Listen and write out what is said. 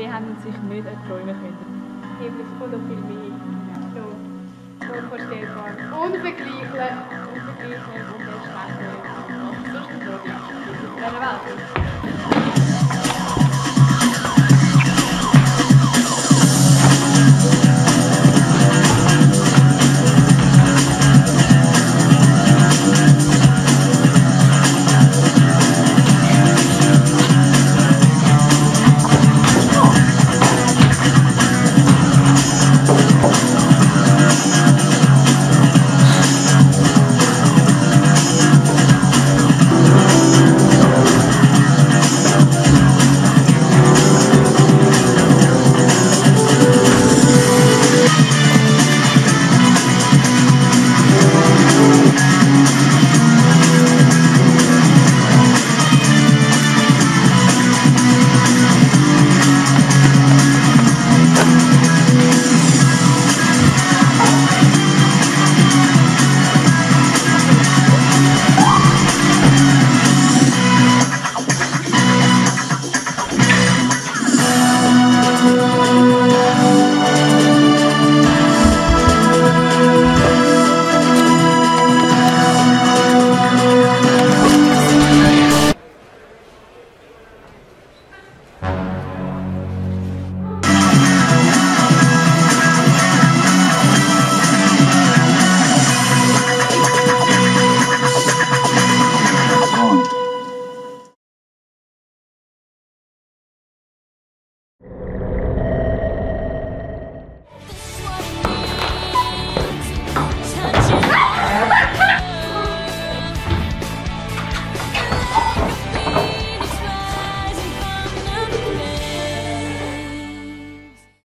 mehr haben und sich nicht erträumen können. Himmel ist voll viel mehr. So unvorstellbar. Unvergleichlich. Unvergleichlich und erschreckend. Was sonst noch in dieser Welt.